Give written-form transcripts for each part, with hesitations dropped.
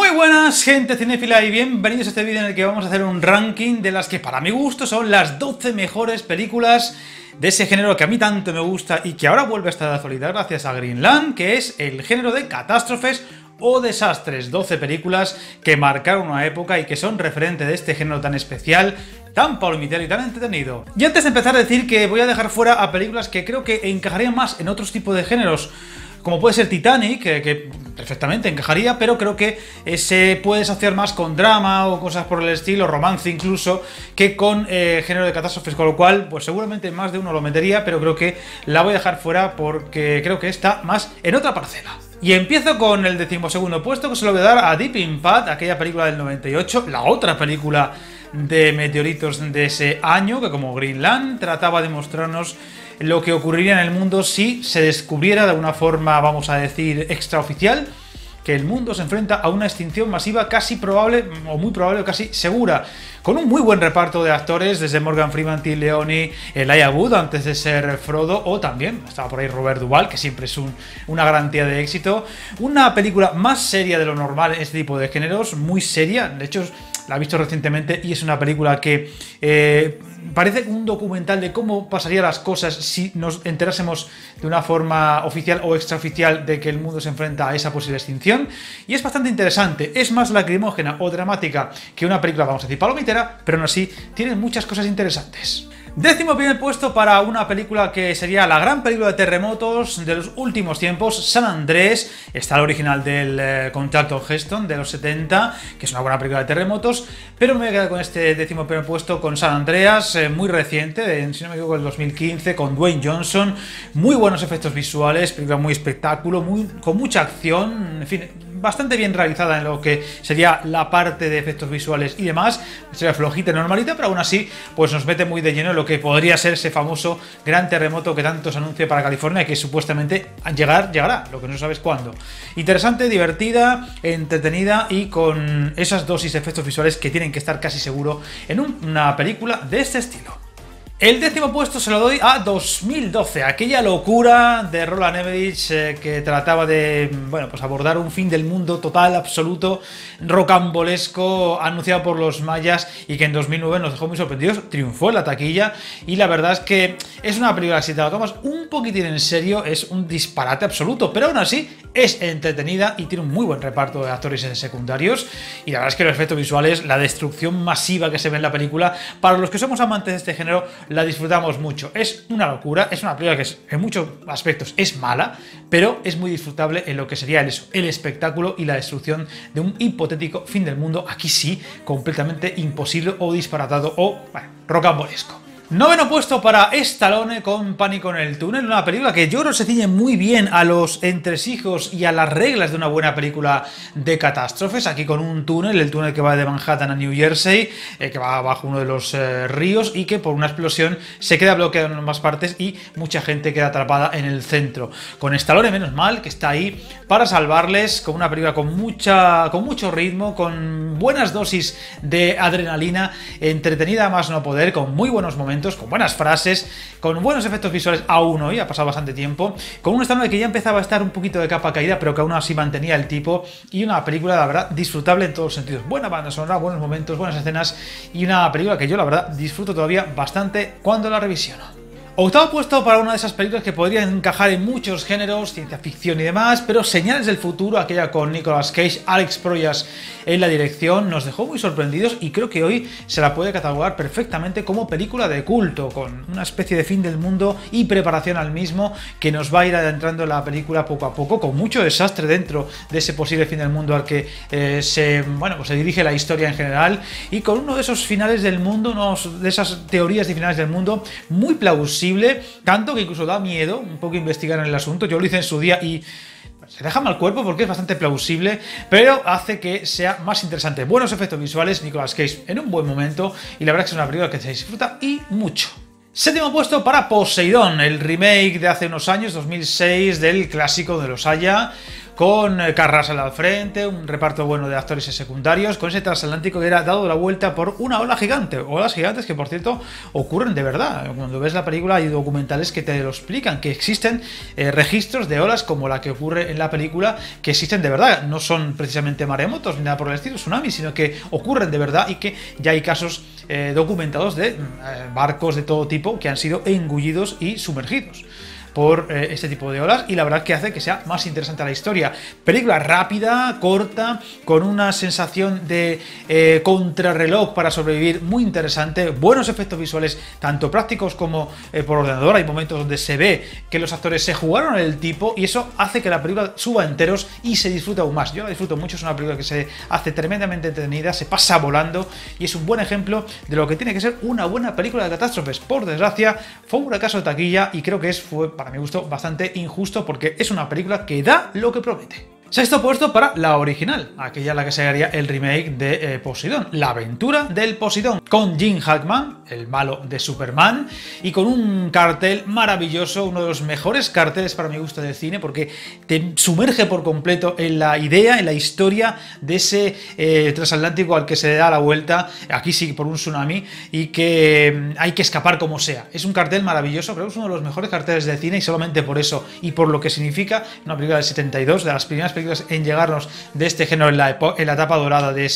Muy buenas gente cinéfila y bienvenidos a este vídeo en el que vamos a hacer un ranking de las que para mi gusto son las 12 mejores películas de ese género que a mí tanto me gusta y que ahora vuelve a estar de actualidad gracias a Greenland, que es el género de catástrofes o desastres. 12 películas que marcaron una época y que son referente de este género tan especial, tan palomitero y tan entretenido. Y antes de empezar a decir que voy a dejar fuera a películas que creo que encajarían más en otros tipos de géneros, como puede ser Titanic, que perfectamente encajaría, pero creo que se puede asociar más con drama o cosas por el estilo, romance incluso, que con género de catástrofes, con lo cual, pues seguramente más de uno lo metería, pero creo que la voy a dejar fuera porque creo que está más en otra parcela. Y empiezo con el 12º puesto, que se lo voy a dar a Deep Impact, aquella película del 98, la otra película de meteoritos de ese año, que como Greenland trataba de mostrarnos lo que ocurriría en el mundo si se descubriera de una forma, vamos a decir, extraoficial, que el mundo se enfrenta a una extinción masiva casi probable, o muy probable, o casi segura, con un muy buen reparto de actores, desde Morgan Freeman, Tim Leone, Elijah Wood, antes de ser Frodo, o también estaba por ahí Robert Duvall, que siempre es una garantía de éxito. Una película más seria de lo normal en este tipo de géneros, muy seria, de hecho la he visto recientemente y es una película que parece un documental de cómo pasarían las cosas si nos enterásemos de una forma oficial o extraoficial de que el mundo se enfrenta a esa posible extinción, y es bastante interesante, es más lacrimógena o dramática que una película, vamos a decir, palomitera, pero aún así tiene muchas cosas interesantes. 11º puesto para una película que sería la gran película de terremotos de los últimos tiempos, San Andrés. Está el original del con Charlton Heston de los 70, que es una buena película de terremotos, pero me voy a quedar con este 11º puesto, con San Andreas, muy reciente, si no me equivoco, del 2015, con Dwayne Johnson. Muy buenos efectos visuales, película muy espectáculo, con mucha acción, en fin, bastante bien realizada en lo que sería la parte de efectos visuales y demás. Sería flojita y normalita, pero aún así pues nos mete muy de lleno en lo que podría ser ese famoso gran terremoto que tanto se anuncia para California, que supuestamente llegará, lo que no sabes cuándo. Interesante, divertida, entretenida y con esas dosis de efectos visuales que tienen que estar casi seguro en una película de este estilo. El 10º puesto se lo doy a 2012, aquella locura de Roland Emmerich que trataba de, bueno, pues abordar un fin del mundo total, absoluto, rocambolesco, anunciado por los mayas y que en 2009 nos dejó muy sorprendidos, triunfó en la taquilla y la verdad es que es una película que si te la tomas un poquitín en serio es un disparate absoluto, pero aún así es entretenida y tiene un muy buen reparto de actores secundarios y la verdad es que los efectos visuales, la destrucción masiva que se ve en la película, para los que somos amantes de este género, la disfrutamos mucho. Es una locura, es una película que en muchos aspectos es mala, pero es muy disfrutable en lo que sería el espectáculo y la destrucción de un hipotético fin del mundo, aquí sí, completamente imposible o disparatado o, bueno, rocambolesco. 9º puesto para Stallone con Pánico en el túnel, una película que yo creo que se ciñe muy bien a los entresijos y a las reglas de una buena película de catástrofes, aquí con un túnel, el túnel que va de Manhattan a New Jersey, que va bajo uno de los ríos y que por una explosión se queda bloqueado en ambas partes y mucha gente queda atrapada en el centro. Con Stallone, menos mal, que está ahí para salvarles, con una película con mucho ritmo, con buenas dosis de adrenalina, entretenida a más no poder, con muy buenos momentos, con buenas frases, con buenos efectos visuales aún hoy, ha pasado bastante tiempo, con un Stallone que ya empezaba a estar un poquito de capa caída, pero que aún así mantenía el tipo, y una película, la verdad, disfrutable en todos los sentidos. Buena banda sonora, buenos momentos, buenas escenas, y una película que yo, la verdad, disfruto todavía bastante cuando la revisiono. 8º puesto para una de esas películas que podrían encajar en muchos géneros, ciencia ficción y demás, pero Señales del futuro, aquella con Nicolas Cage, Alex Proyas en la dirección, nos dejó muy sorprendidos y creo que hoy se la puede catalogar perfectamente como película de culto, con una especie de fin del mundo y preparación al mismo que nos va a ir adentrando en la película poco a poco, con mucho desastre dentro de ese posible fin del mundo al que se dirige la historia en general, y con uno de esos finales del mundo, de esas teorías de finales del mundo muy plausible, tanto que incluso da miedo un poco investigar en el asunto. Yo lo hice en su día y se deja mal cuerpo porque es bastante plausible, pero hace que sea más interesante. Buenos efectos visuales, Nicolas Cage en un buen momento, y la verdad es que es una película que se disfruta y mucho. 7º puesto para Poseidón, el remake de hace unos años, 2006, del clásico de los Haya, con Kurt Russell al frente, un reparto bueno de actores secundarios, con ese transatlántico que era dado la vuelta por una ola gigante. Olas gigantes que, por cierto, ocurren de verdad. Cuando ves la película hay documentales que te lo explican, que existen registros de olas como la que ocurre en la película, que existen de verdad. No son precisamente maremotos ni nada por el estilo, tsunamis, sino que ocurren de verdad y que ya hay casos documentados de barcos de todo tipo que han sido engullidos y sumergidos por este tipo de olas, y la verdad que hace que sea más interesante la historia. Película rápida, corta, con una sensación de contrarreloj para sobrevivir muy interesante, buenos efectos visuales, tanto prácticos como por ordenador. Hay momentos donde se ve que los actores se jugaron el tipo y eso hace que la película suba enteros y se disfruta aún más. Yo la disfruto mucho, es una película que se hace tremendamente entretenida, se pasa volando y es un buen ejemplo de lo que tiene que ser una buena película de catástrofes. Por desgracia, fue un fracaso de taquilla y creo que fue, para mi gusto, bastante injusto, porque es una película que da lo que promete. Sexto puesto para la original, aquella a la que se haría el remake de Poseidón, La aventura del Poseidón, con Jim Hackman, el malo de Superman, y con un cartel maravilloso, uno de los mejores carteles para mi gusto del cine, porque te sumerge por completo en la idea, en la historia de ese transatlántico al que se da la vuelta, aquí sí por un tsunami, y que hay que escapar como sea. Es un cartel maravilloso, creo que es uno de los mejores carteles de cine, y solamente por eso y por lo que significa, una película del 72, de las primeras películas en llegarnos de este género en la etapa dorada de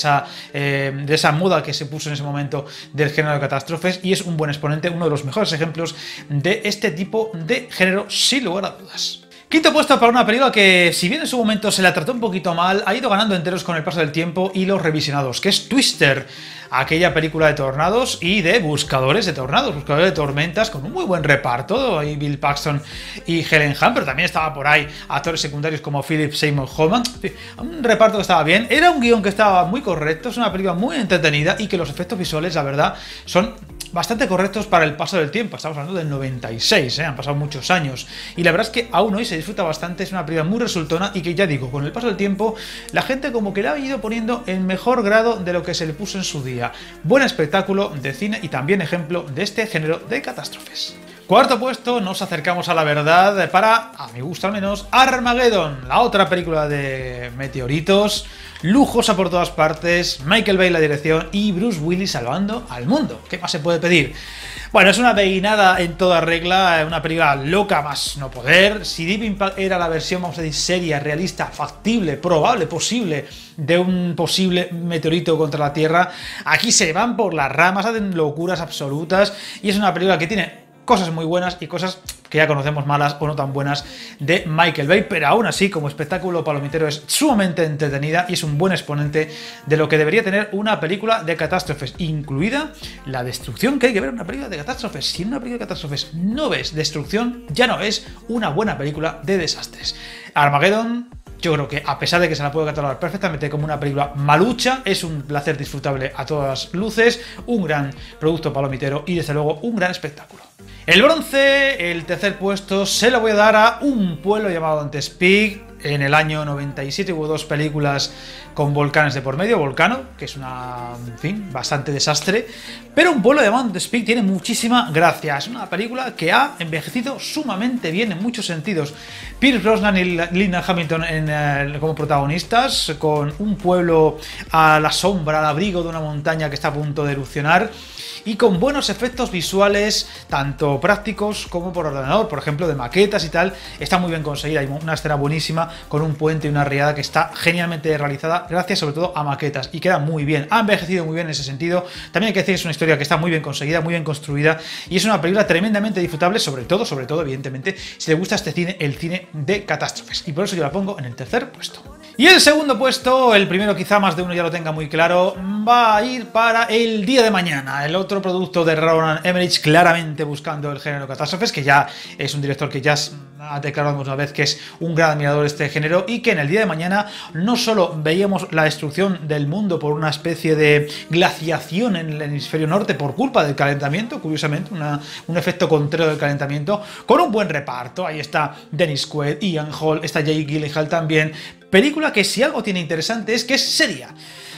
esa moda que se puso en ese momento del género de catástrofes, y es un buen exponente, uno de los mejores ejemplos de este tipo de género, sin lugar a dudas. Quinto puesto para una película que, si bien en su momento se la trató un poquito mal, ha ido ganando enteros con el paso del tiempo y los revisionados, que es Twister, aquella película de tornados y de buscadores de tornados, buscadores de tormentas, con un muy buen reparto, ahí Bill Paxton y Helen Hunt, pero también estaba por ahí actores secundarios como Philip Seymour Hoffman, un reparto que estaba bien, era un guión que estaba muy correcto, es una película muy entretenida y que los efectos visuales, la verdad, son bastante correctos para el paso del tiempo. Estamos hablando del 96, han pasado muchos años y la verdad es que aún hoy se disfruta bastante. Es una película muy resultona y que, ya digo, con el paso del tiempo la gente como que la ha ido poniendo en mejor grado de lo que se le puso en su día. Buen espectáculo de cine y también ejemplo de este género de catástrofes. Cuarto puesto, nos acercamos a la verdad para, a mi gusto al menos, Armageddon, la otra película de meteoritos, lujosa por todas partes, Michael Bay la dirección y Bruce Willis salvando al mundo. ¿Qué más se puede pedir? Bueno, es una peinada en toda regla, una película loca más no poder. Si Deep Impact era la versión, vamos a decir, seria, realista, factible, probable, posible, de un posible meteorito contra la Tierra, aquí se van por las ramas, hacen locuras absolutas y es una película que tiene cosas muy buenas y cosas que ya conocemos malas o no tan buenas de Michael Bay, pero aún así como espectáculo palomitero es sumamente entretenida y es un buen exponente de lo que debería tener una película de catástrofes, incluida la destrucción que hay que ver en una película de catástrofes. Si en una película de catástrofes no ves destrucción, ya no es una buena película de desastres. Armageddon, yo creo que, a pesar de que se la puede catalogar perfectamente como una película malucha, es un placer disfrutable a todas luces, un gran producto palomitero y desde luego un gran espectáculo. El bronce, el tercer puesto, se lo voy a dar a Un pueblo llamado Dante's Peak. En el año 97 hubo dos películas con volcanes de por medio, Volcano, que es una, en fin, bastante desastre, pero Un pueblo llamado Dante's Peak tiene muchísima gracia. Es una película que ha envejecido sumamente bien en muchos sentidos. Pierce Brosnan y Linda Hamilton como protagonistas, con un pueblo a la sombra, al abrigo de una montaña que está a punto de erupcionar, y con buenos efectos visuales, tanto prácticos como por ordenador, por ejemplo, de maquetas y tal. Está muy bien conseguida, hay una escena buenísima con un puente y una riada que está genialmente realizada, gracias sobre todo a maquetas, y queda muy bien, ha envejecido muy bien en ese sentido. También hay que decir que es una historia que está muy bien conseguida, muy bien construida, y es una película tremendamente disfrutable, sobre todo, evidentemente, si te gusta este cine, el cine de catástrofes, y por eso yo la pongo en el tercer puesto. Y el segundo puesto, el primero quizá más de uno ya lo tenga muy claro, va a ir para El día de mañana, el otro producto de Roland Emmerich, claramente buscando el género catástrofes, que ya es un director que ya ha declarado una vez que es un gran admirador de este género, y que en El día de mañana no solo veíamos la destrucción del mundo por una especie de glaciación en el hemisferio norte por culpa del calentamiento, curiosamente, un efecto contrario del calentamiento, con un buen reparto. Ahí está Dennis Quaid, Ian Hall, está Jake Gyllenhaal también. Película que, si algo tiene interesante, es que es seria.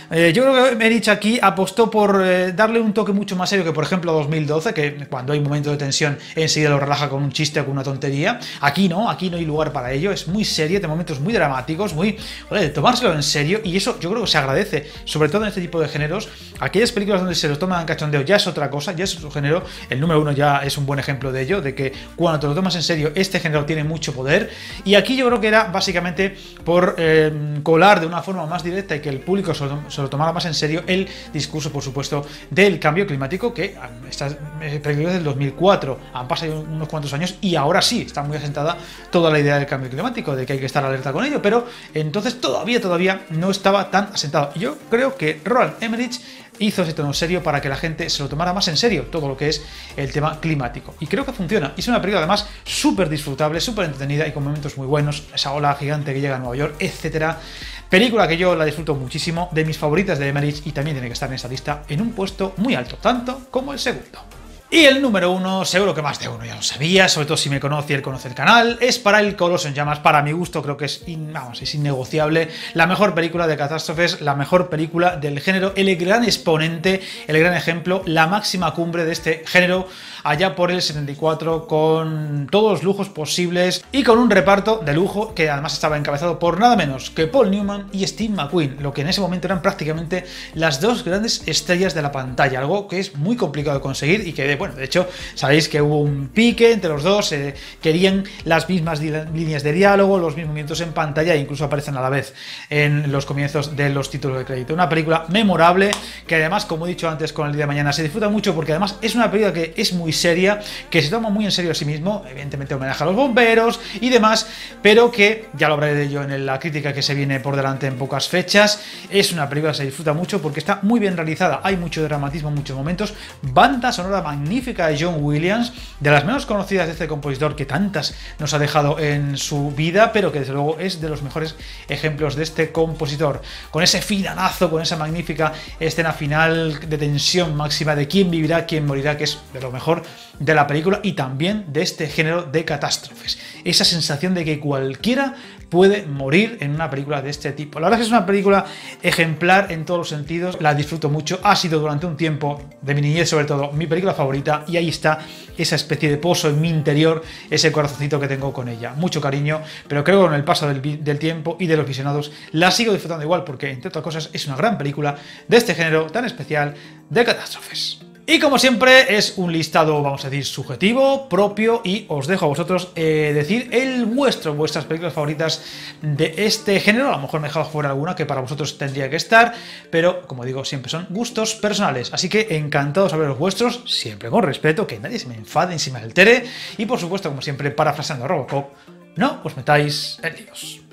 Yo creo que Emmerich aquí apostó por darle un toque mucho más serio que, por ejemplo, 2012, que cuando hay momentos de tensión enseguida lo relaja con un chiste o con una tontería. Aquí no hay lugar para ello, es muy serio, de momentos muy dramáticos, muy... Joder, tomárselo en serio, y eso yo creo que se agradece, sobre todo en este tipo de géneros. Aquellas películas donde se los toman en cachondeo ya es otra cosa, ya es otro género. El número 1 ya es un buen ejemplo de ello, de que cuando te lo tomas en serio, este género tiene mucho poder. Y aquí yo creo que era básicamente por colar de una forma más directa y que el público se lo tomara más en serio el discurso, por supuesto, del cambio climático, que estas películas del 2004 han pasado unos cuantos años y ahora sí está muy asentada toda la idea del cambio climático, de que hay que estar alerta con ello, pero entonces todavía no estaba tan asentado. Yo creo que Roland Emmerich hizo ese tono serio para que la gente se lo tomara más en serio todo lo que es el tema climático, y creo que funciona. Y es una película además súper disfrutable, súper entretenida y con momentos muy buenos, esa ola gigante que llega a Nueva York, etcétera. Película que yo la disfruto muchísimo, de mis favoritas de Emmerich, y también tiene que estar en esta lista en un puesto muy alto, tanto como el segundo. Y el número 1, seguro que más de uno ya lo sabía, sobre todo si me conoce y él conoce el canal, es para el Coloso en Llamas. Para mi gusto creo que es innegociable la mejor película de catástrofes, la mejor película del género, el gran exponente, el gran ejemplo, la máxima cumbre de este género allá por el 74, con todos los lujos posibles y con un reparto de lujo que además estaba encabezado por nada menos que Paul Newman y Steve McQueen, lo que en ese momento eran prácticamente las dos grandes estrellas de la pantalla, algo que es muy complicado de conseguir y que, bueno, de hecho, sabéis que hubo un pique entre los dos, querían las mismas líneas de diálogo, los mismos movimientos en pantalla, e incluso aparecen a la vez en los comienzos de los títulos de crédito. Una película memorable que además, como he dicho antes con El día de mañana, se disfruta mucho porque además es una película que es muy seria, que se toma muy en serio a sí mismo, evidentemente homenaje a los bomberos y demás, pero que, ya lo hablaré de ello en la crítica que se viene por delante en pocas fechas, es una película que se disfruta mucho porque está muy bien realizada, hay mucho dramatismo en muchos momentos, banda sonora magnífica de John Williams, de las menos conocidas de este compositor que tantas nos ha dejado en su vida, pero que desde luego es de los mejores ejemplos de este compositor, con ese finalazo, con esa magnífica escena final de tensión máxima de quién vivirá, quién morirá, que es de lo mejor de la película y también de este género de catástrofes. Esa sensación de que cualquiera puede morir en una película de este tipo. La verdad es que es una película ejemplar en todos los sentidos, la disfruto mucho, ha sido durante un tiempo, de mi niñez sobre todo, mi película favorita, y ahí está esa especie de pozo en mi interior, ese corazoncito que tengo con ella. Mucho cariño, pero creo que con el paso del tiempo y de los visionados la sigo disfrutando igual, porque entre otras cosas es una gran película de este género tan especial de catástrofes. Y como siempre es un listado, vamos a decir, subjetivo, propio, y os dejo a vosotros decir vuestras películas favoritas de este género. A lo mejor me he dejado fuera alguna que para vosotros tendría que estar, pero como digo, siempre son gustos personales. Así que encantado de saber los vuestros, siempre con respeto, que nadie se me enfade ni se me altere. Y por supuesto, como siempre, parafraseando a Robocop, no os metáis en líos.